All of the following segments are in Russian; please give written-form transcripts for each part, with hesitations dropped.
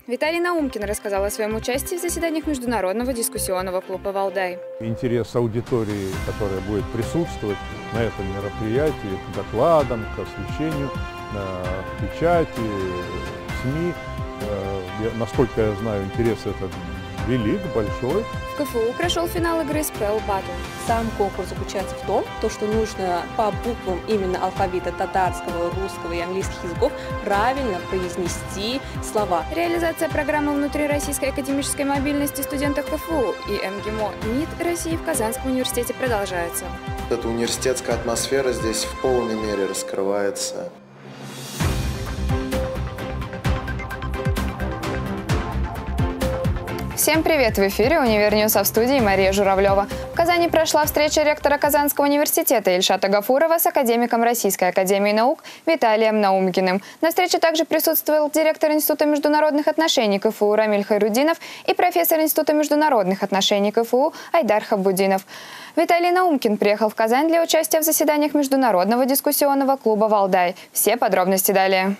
Виталий Наумкин рассказал о своем участии в заседаниях Международного дискуссионного клуба «Валдай». Интерес аудитории, которая будет присутствовать на этом мероприятии, к докладам, к освещению, к печати, СМИ. Насколько я знаю, интерес этот велик, большой. В КФУ прошел финал игры Spell Battle. Сам конкурс заключается в том, что нужно по буквам именно алфавита татарского, русского и английских языков правильно произнести слова. Реализация программы внутрироссийской академической мобильности студентов КФУ и МГИМО НИТ России в Казанском университете продолжается. Эта университетская атмосфера здесь в полной мере раскрывается. Всем привет! В эфире «Универньюз», а в студии Мария Журавлева. В Казани прошла встреча ректора Казанского университета Ильшата Гафурова с академиком Российской академии наук Виталием Наумкиным. На встрече также присутствовал директор Института международных отношений КФУ Рамиль Хайрудинов и профессор Института международных отношений КФУ Айдар Хаббудинов. Виталий Наумкин приехал в Казань для участия в заседаниях Международного дискуссионного клуба «Валдай». Все подробности далее.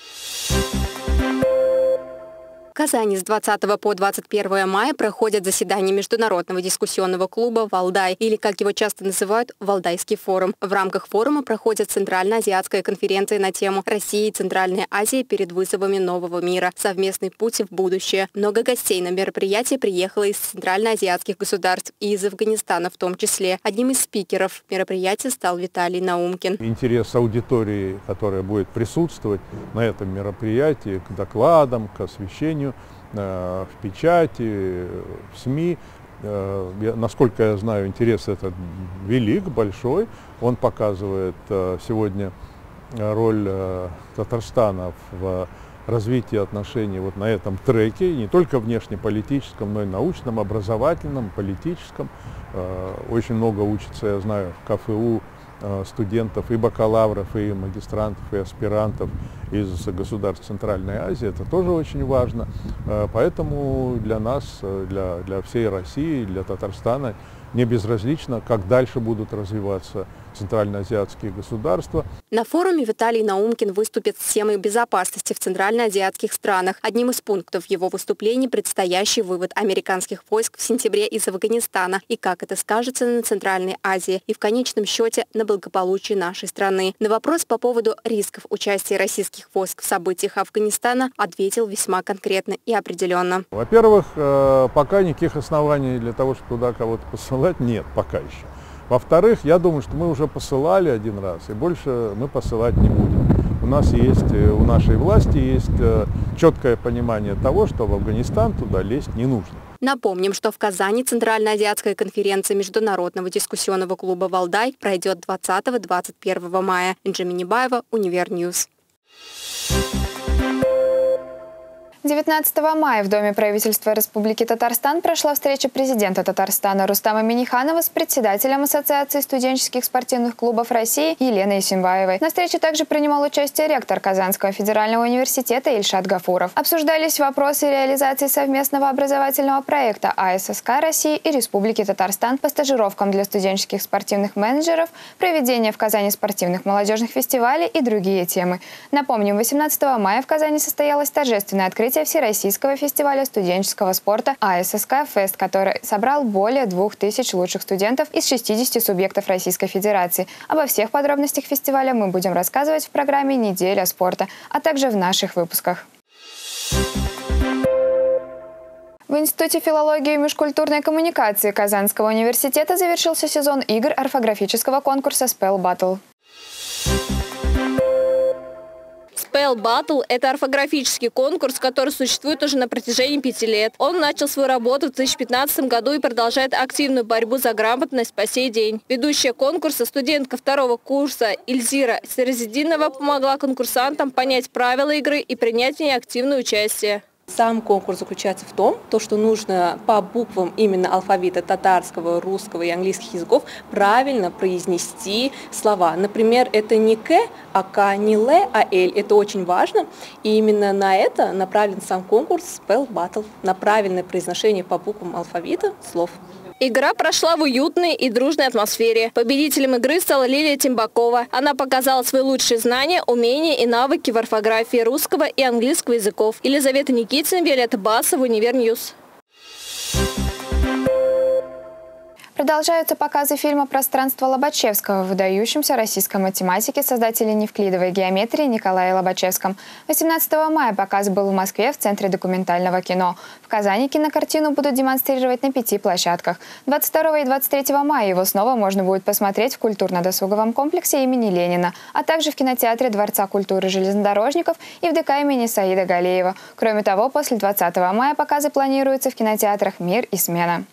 В Казани с 20 по 21 мая проходят заседания Международного дискуссионного клуба «Валдай», или, как его часто называют, «Валдайский форум». В рамках форума проходит Центрально-азиатская конференция на тему «Россия и Центральная Азия перед вызовами нового мира. Совместный путь в будущее». Много гостей на мероприятие приехало из центральноазиатских государств и из Афганистана в том числе. Одним из спикеров мероприятия стал Виталий Наумкин. Интерес аудитории, которая будет присутствовать на этом мероприятии, к докладам, к освещению, в печати, в СМИ. Насколько я знаю, интерес этот велик, большой. Он показывает сегодня роль Татарстана в развитии отношений вот на этом треке, не только внешнеполитическом, но и научном, образовательном, политическом. Очень много учится, я знаю, в КФУ студентов и бакалавров, и магистрантов, и аспирантов из государств Центральной Азии. Это тоже очень важно. Поэтому для нас, для всей России, для Татарстана не безразлично, как дальше будут развиваться центральноазиатские государства. На форуме Виталий Наумкин выступит с темой безопасности в центральноазиатских странах. Одним из пунктов его выступления предстоящий вывод американских войск в сентябре из Афганистана и как это скажется на Центральной Азии и в конечном счете на благополучии нашей страны. На вопрос по поводу рисков участия российских войск в событиях Афганистана ответил весьма конкретно и определенно. Во-первых, пока никаких оснований для того, чтобы туда кого-то посылать, нет пока еще. Во-вторых, я думаю, что мы уже посылали один раз, и больше мы посылать не будем. У нашей власти есть четкое понимание того, что в Афганистан туда лезть не нужно. Напомним, что в Казани Центрально-азиатская конференция Международного дискуссионного клуба «Валдай» пройдет 20-21 мая. Инжи Минибаева, Универньюз. 19 мая в Доме правительства Республики Татарстан прошла встреча президента Татарстана Рустама Минниханова с председателем Ассоциации студенческих спортивных клубов России Еленой Исимбаевой. На встрече также принимал участие ректор Казанского федерального университета Ильшат Гафуров. Обсуждались вопросы реализации совместного образовательного проекта АССК России и Республики Татарстан по стажировкам для студенческих спортивных менеджеров, проведение в Казани спортивных молодежных фестивалей и другие темы. Напомним, 18 мая в Казани состоялось торжественное открытие Всероссийского фестиваля студенческого спорта АССК Фест, который собрал более 2000 лучших студентов из 60 субъектов Российской Федерации. Обо всех подробностях фестиваля мы будем рассказывать в программе «Неделя спорта», а также в наших выпусках. В Институте филологии и межкультурной коммуникации Казанского университета завершился сезон игр орфографического конкурса Spell Battle. Spell Battle – это орфографический конкурс, который существует уже на протяжении 5 лет. Он начал свою работу в 2015 году и продолжает активную борьбу за грамотность по сей день. Ведущая конкурса, студентка 2-го курса Ильзира Серзидинова помогла конкурсантам понять правила игры и принять в ней активное участие. Сам конкурс заключается в том, что нужно по буквам именно алфавита татарского, русского и английских языков правильно произнести слова. Например, это не «к», а «к», не «л», а «л». Это очень важно. И именно на это направлен сам конкурс Spell Battle, на правильное произношение по буквам алфавита слов. Игра прошла в уютной и дружной атмосфере. Победителем игры стала Лилия Тимбакова. Она показала свои лучшие знания, умения и навыки в орфографии русского и английского языков. Елизавета Никитина, Виолетта Басова, Универньюз. Продолжаются показы фильма «Пространство Лобачевского» в выдающемся российском математике, создателе неевклидовой геометрии Николае Лобачевском. 18 мая показ был в Москве в Центре документального кино. В Казани кинокартину будут демонстрировать на 5 площадках. 22 и 23 мая его снова можно будет посмотреть в культурно-досуговом комплексе имени Ленина, а также в кинотеатре Дворца культуры железнодорожников и в ДК имени Саида Галеева. Кроме того, после 20 мая показы планируются в кинотеатрах «Мир» и «Смена».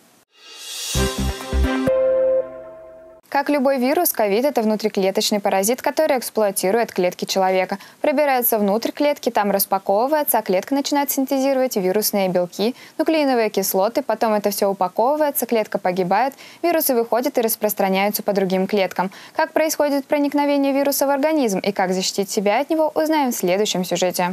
Как любой вирус, ковид – это внутриклеточный паразит, который эксплуатирует клетки человека. Пробирается внутрь клетки, там распаковывается, а клетка начинает синтезировать вирусные белки, нуклеиновые кислоты, потом это все упаковывается, клетка погибает, вирусы выходят и распространяются по другим клеткам. Как происходит проникновение вируса в организм и как защитить себя от него, узнаем в следующем сюжете.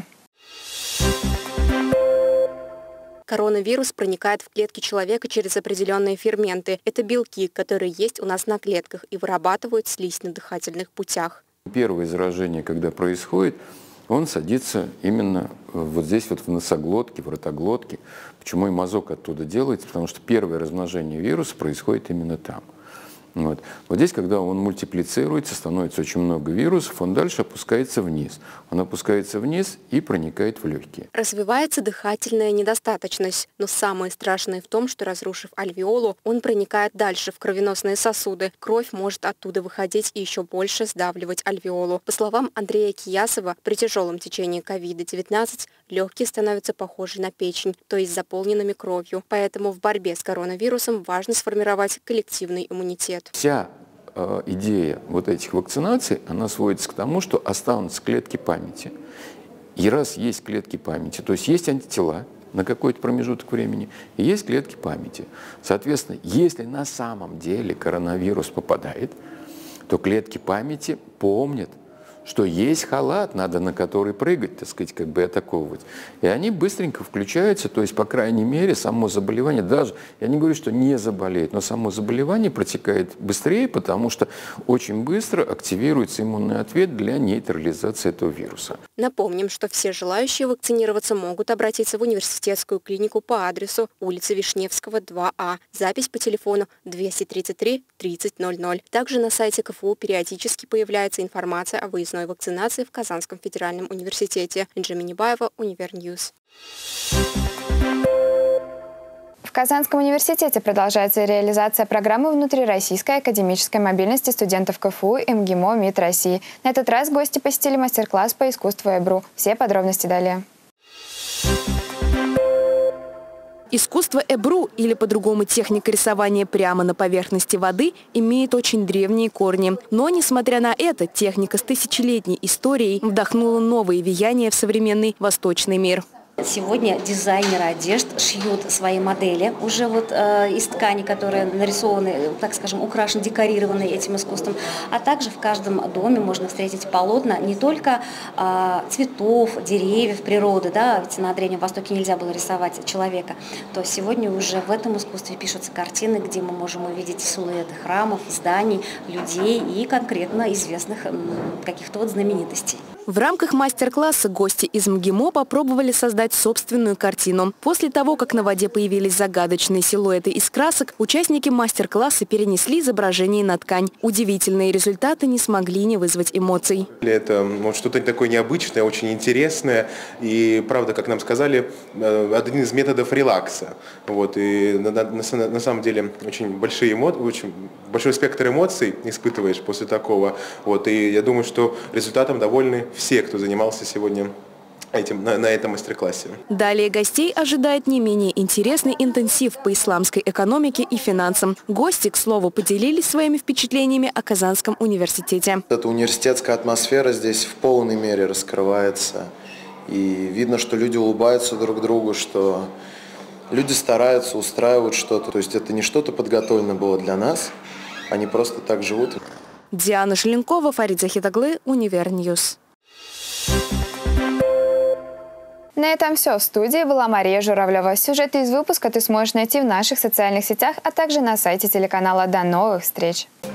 Коронавирус проникает в клетки человека через определенные ферменты. Это белки, которые есть у нас на клетках и вырабатывают слизь на дыхательных путях. Первое заражение, когда происходит, он садится именно вот здесь, вот в носоглотке, в ротоглотке. Почему и мазок оттуда делается? Потому что первое размножение вируса происходит именно там. Вот здесь, когда он мультиплицируется, становится очень много вирусов, он дальше опускается вниз. Он опускается вниз и проникает в легкие. Развивается дыхательная недостаточность. Но самое страшное в том, что, разрушив альвеолу, он проникает дальше в кровеносные сосуды. Кровь может оттуда выходить и еще больше сдавливать альвеолу. По словам Андрея Киясова, при тяжелом течении COVID-19 легкие становятся похожи на печень, то есть заполненными кровью. Поэтому в борьбе с коронавирусом важно сформировать коллективный иммунитет. Вся идея вот этих вакцинаций, она сводится к тому, что останутся клетки памяти. И раз есть клетки памяти, то есть есть антитела на какой-то промежуток времени, и есть клетки памяти. Соответственно, если на самом деле коронавирус попадает, то клетки памяти помнят, что есть халат, надо на который прыгать, так сказать, как бы атаковывать. И они быстренько включаются, то есть, по крайней мере, само заболевание, даже, я не говорю, что не заболеет, но само заболевание протекает быстрее, потому что очень быстро активируется иммунный ответ для нейтрализации этого вируса. Напомним, что все желающие вакцинироваться могут обратиться в университетскую клинику по адресу улица Вишневского, 2А. Запись по телефону 233 30 00. Также на сайте КФУ периодически появляется информация о выездной вакцинации в Казанском федеральном университете. Инжи Минибаева, Универньюз. В Казанском университете продолжается реализация программы внутрироссийской академической мобильности студентов КФУ и МГИМО МИД России. На этот раз гости посетили мастер-класс по искусству ЭБРУ. Все подробности далее. Искусство ЭБРУ, или по-другому техника рисования прямо на поверхности воды, имеет очень древние корни. Но, несмотря на это, техника с тысячелетней историей вдохнула новые веяния в современный восточный мир. Сегодня дизайнеры одежд шьют свои модели уже из ткани, которые нарисованы, так скажем, украшены, декорированы этим искусством. А также в каждом доме можно встретить полотна не только цветов, деревьев, природы, да, ведь на Древнем Востоке нельзя было рисовать человека, то сегодня уже в этом искусстве пишутся картины, где мы можем увидеть силуэты храмов, зданий, людей и конкретно известных каких-то знаменитостей. В рамках мастер-класса гости из МГИМО попробовали создать собственную картину. После того, как на воде появились загадочные силуэты из красок, участники мастер-класса перенесли изображение на ткань. Удивительные результаты не смогли не вызвать эмоций. Это что-то такое необычное, очень интересное и, правда, как нам сказали, один из методов релакса. И на самом деле очень большой спектр эмоций испытываешь после такого. И я думаю, что результатом довольны все, кто занимался сегодня на этом мастер-классе. Далее гостей ожидает не менее интересный интенсив по исламской экономике и финансам. Гости, к слову, поделились своими впечатлениями о Казанском университете. Эта университетская атмосфера здесь в полной мере раскрывается. И видно, что люди улыбаются друг другу, что люди стараются, устраивают что-то. То есть это не что-то подготовлено было для нас, они просто так живут. Диана Шеленкова, Фарид Захитаглы, Универньюз. На этом все. В студии была Мария Журавлева. Сюжеты из выпуска ты сможешь найти в наших социальных сетях, а также на сайте телеканала. До новых встреч!